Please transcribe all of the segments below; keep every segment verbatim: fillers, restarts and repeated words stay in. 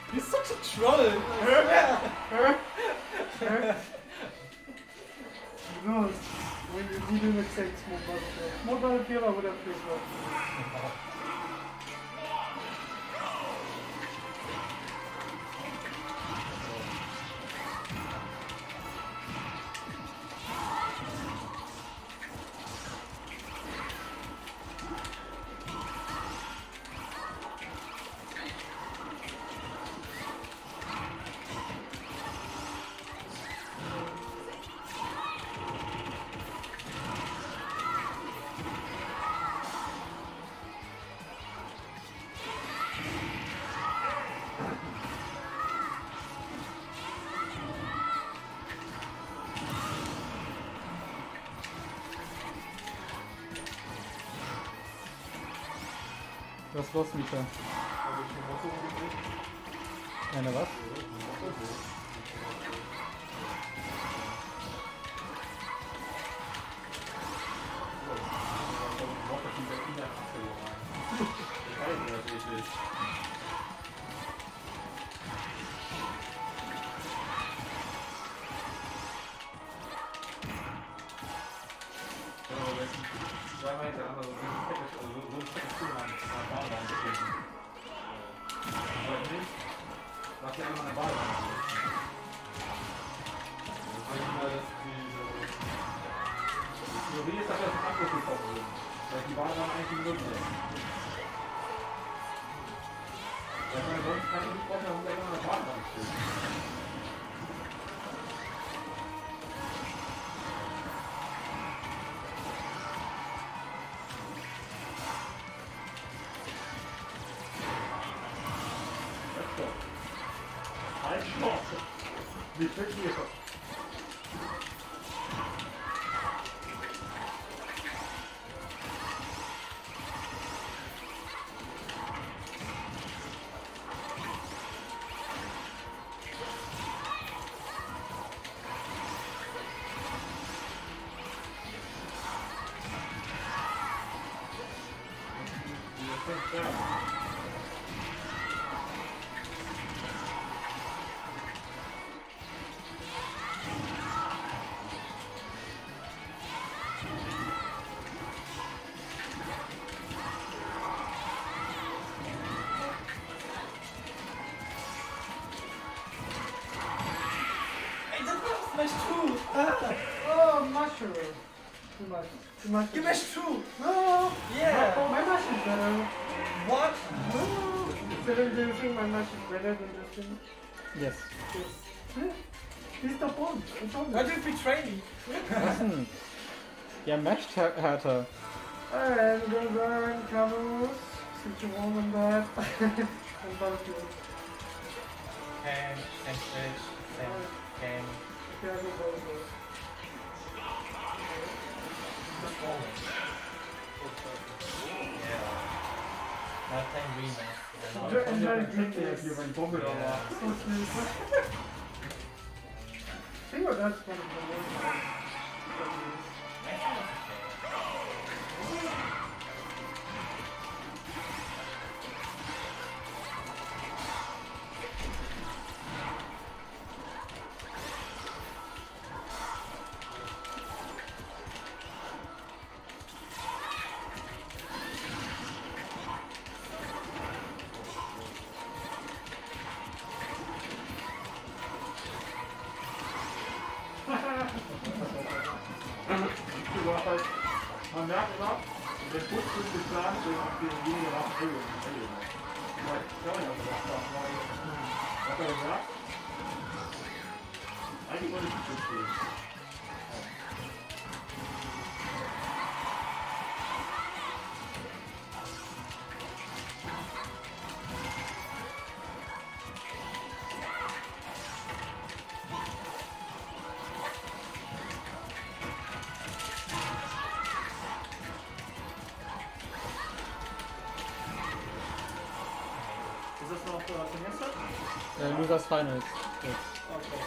You're such a troll! No, when you didn't accept small battlefield. Small battlefield I would have played well. Was ist los, Mika? Eine was? Nicht weg hier. Smash two! Ah. Oh, mushroom! Too much. Too much. You mashed two! No! Yeah! My, my mash is better. What? No! Instead, do you think my mash is better than this thing? Yes. Yes. He's the bomb. It's on Why do you betray me? Was denn? Ja, mashed här- härter. And the burn covers. Since you want on that. And battlefield. Ham, same stage, same game. Yeah, go battlefield. Yeah. Not playing rematch. Enjoy, enjoy the Hier game. mein Bombe da war. So smooth. I think what that's one of the worst. Du hast halt, man merkt immer, der Bus ist geplant, so auf den weniger nach Höhe. Ich glaube, ich habe gesagt, was hat er gesagt? Eigentlich wollte ich nicht so stehen. Ist das noch äh, Semester? Äh, Losers Finals. Jetzt. Okay.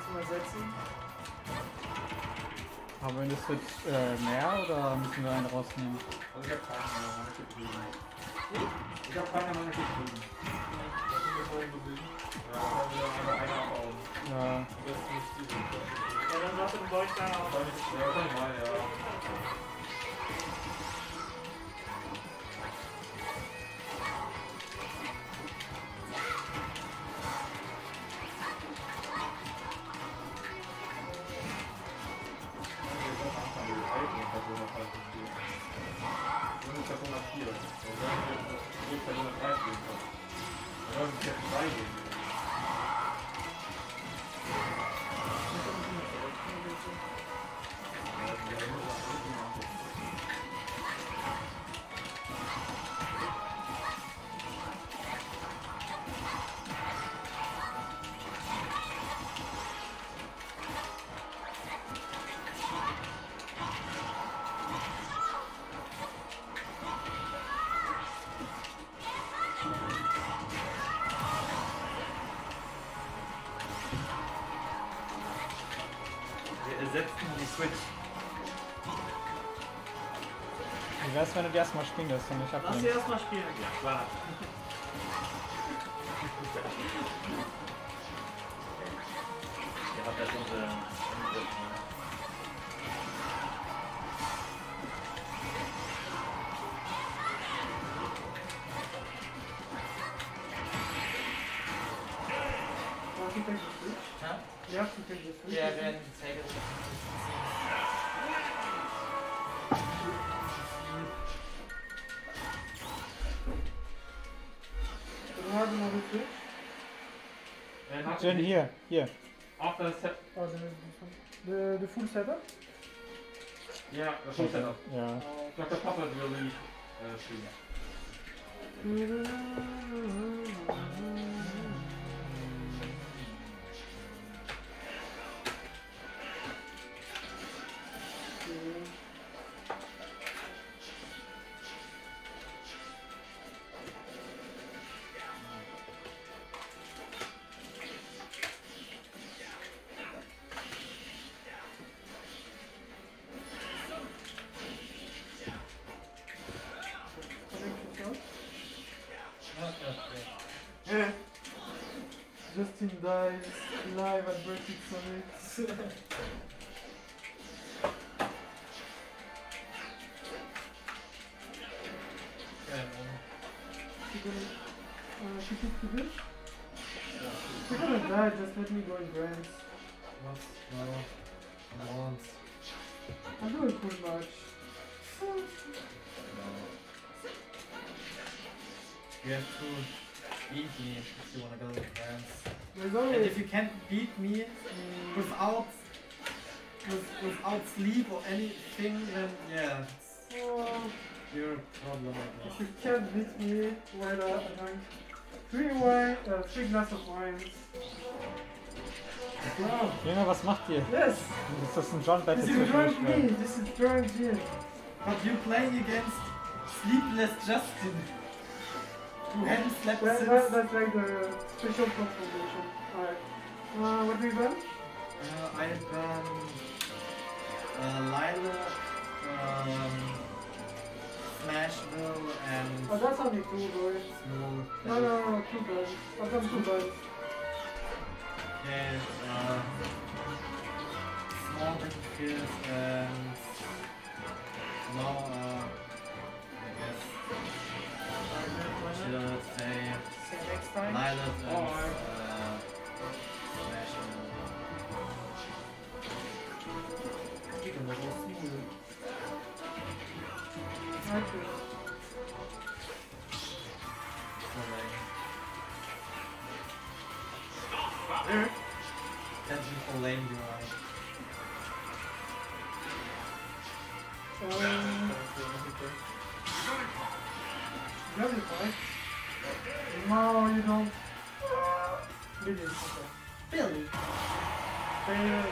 Mal setzen. Haben wir das jetzt äh, mehr oder müssen wir einen rausnehmen? Also ich hab keine Mana getrieben. Ich hab keine Mana getrieben. Das sind wir vorhin bewegen. Ja, da haben wir aber einer abbauen. Ja. Das ist nicht diese. Ja, dann lass den Leuchter Kann auf. ich, ja, kann ich mal, ja. Wir ersetzen die Switch. Wie wär's, wenn du die erstmal spielen lässt und ich Lass sie ablenke? erstmal spielen. Ja, klar. Ihr habt jetzt unsere Angriff, ne? Want to take the switch? Huh? You have to take the switch. Yeah, then take it. Do you have another switch? And after Jen, hier, hier. After the set. Oh, there is this one. The, the full setup? Yeah, the full setup. Ja. Doctor Puppet will leave uh, soon. Yeah. Justin dies live at Vertic Summit. You gonna, uh, she took to this? You're gonna die, just let me go in grants. Once, no, once. I'm doing too much. No. You have to beat me if you wanna go to France. There's And always... if you can't beat me without with, without sleep or anything, then yeah, it's Oh, your problem, I if guess. you can't beat me, why not? I drank three wine, uh, three glasses of wine. Wow. Junge, was macht ihr? Yes! Ist das ein John Battle This is drunk zwischen me! euch? This is drunk gin. But you playing against sleepless Justin, who hadn't slept That, since. that, that's like the special transformation. Alright. Uh, what do you got? Uh, I've done uh, Lila, um, Smashville, and Oh, that's only two, boys. Small. No, no, no, two guns. I've done two guns. And uh, small battlefields and now, uh, I guess, should I say See you next time. Lila and Alright. uh, Smashville. Chicken was all smooth. Okay. So like, Eric? attention for lane U I. Um, Justify. No, you don't. Billy. Okay. Billy! Billy.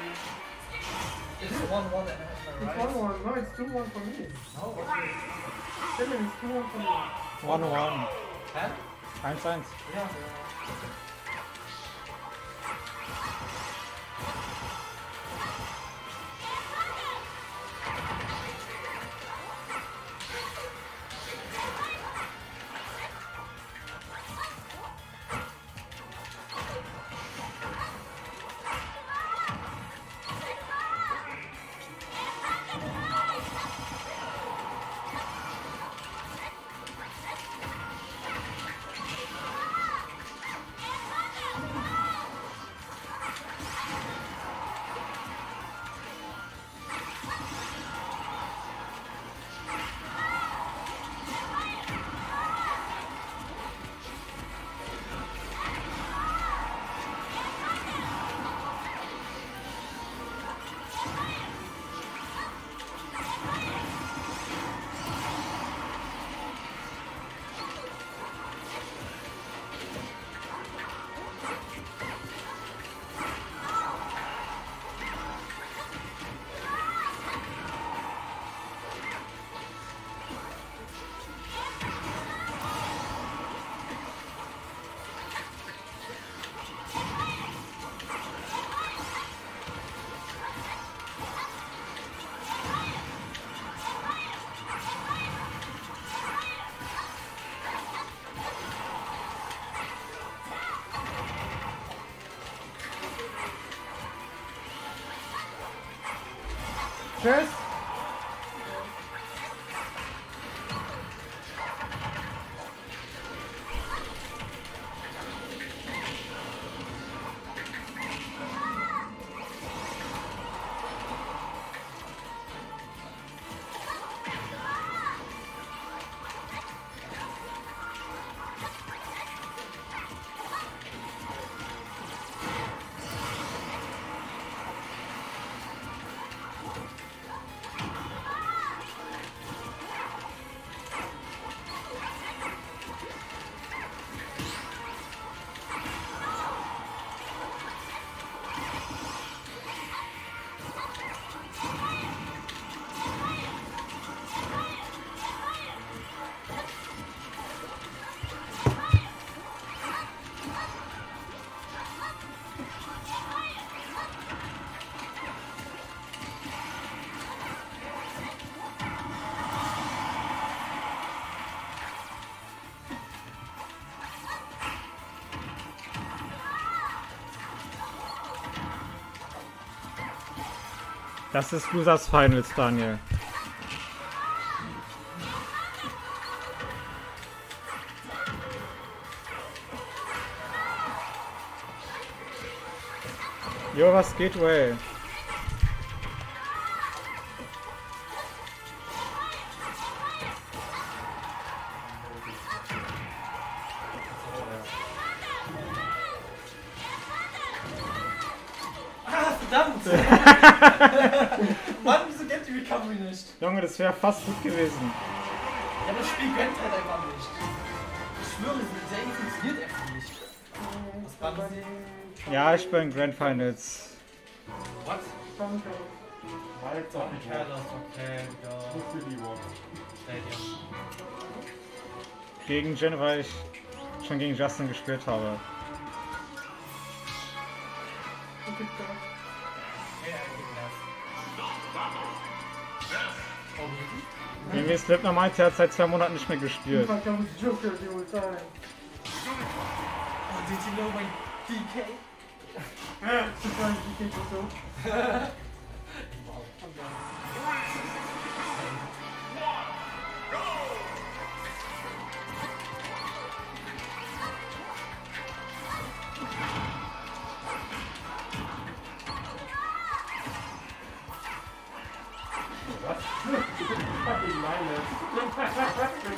Is it one one that has It's the right? one one. No, it's two one for me. No, what's it? Seven is two one for me. one one. Ten? eins eins. Yeah. Tschüss! Das ist Losers Finals, Daniel. Jo, was geht, Way? Ah, verdammt! Mann, wieso kennt die Recovery nicht? Junge, das wäre fast gut gewesen. Ja, das Spiel gönnt halt einfach nicht. Ich schwöre, das Game funktioniert einfach nicht. Was bannen Sie? Ja, ich bin Grand Finals. What? War jetzt auch nicht Carlos, wahr. okay, ja. Wusste die Wort. Stadium. Gegen Jen, weil ich schon gegen Justin gespielt habe. Wo gibt's da? Ja, gegen das. Oh, wirklich? Irgendwie Slipner meinte, er hat seit zwei Monaten nicht mehr gespielt. Fuck, that was Joker the whole time. Oh, did you know my D K? Surprise D K was so. Wow, I'm done. Was? Fucking Meile.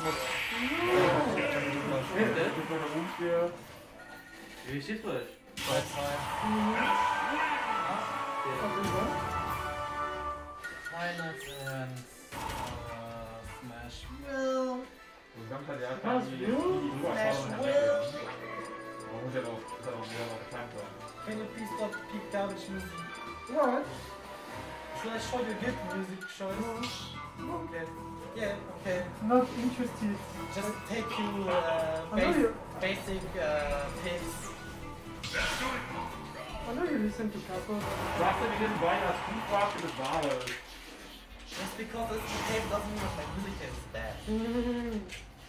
muss. Das ist meine Umkehr. Wie steht's bei euch? zwei zwei. Final and uh, Smash Will. Und dann hat er Was, die Will? Smash Will. Man muss ja auch, ist ja auch wieder noch bekannt sein. Can you please stop peak garbage music? What? Should I show you good music choice? Okay. Yeah, okay. Not interested. Just take you uh, I know bas you. basic uh, tips. I know you listen to Capo. Sagst du, wir sind beide als Kuhfahrt für das Wahre. Just because it's the tape doesn't mean that my music taste is bad. Mm.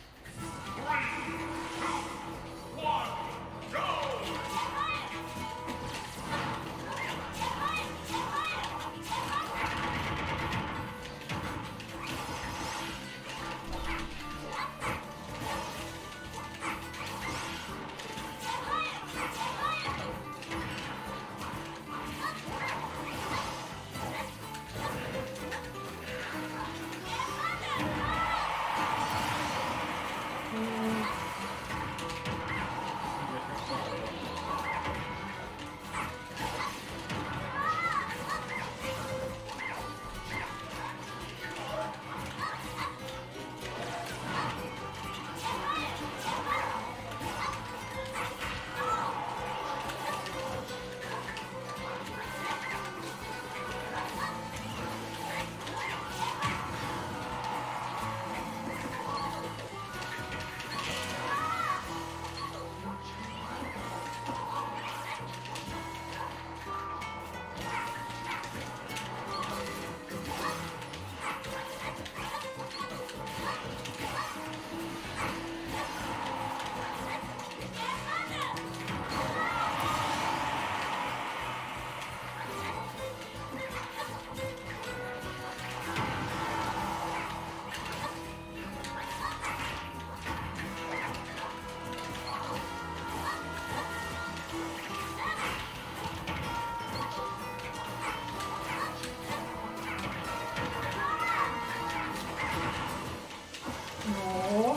No.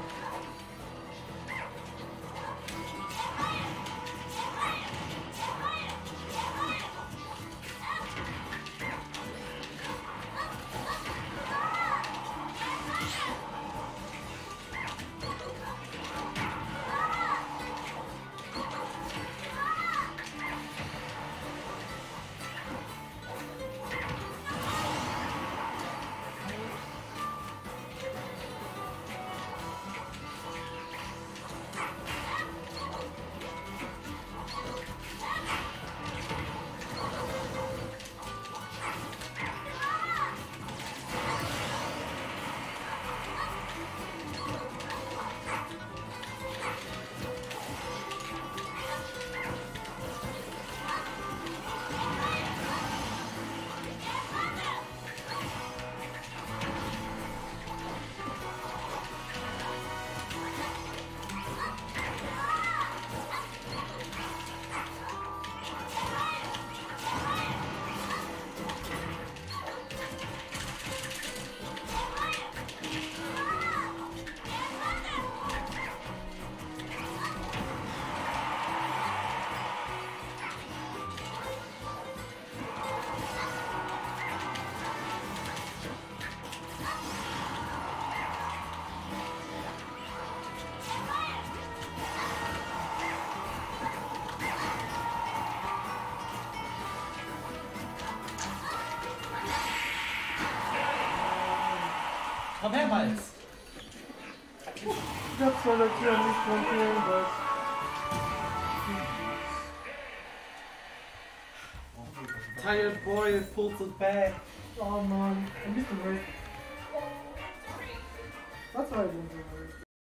Komm her, Malz! Ich hab zwar natürlich nicht probieren, aber Tired boy pulls it back. oh man, ein bisschen recht. Das war ich nicht so.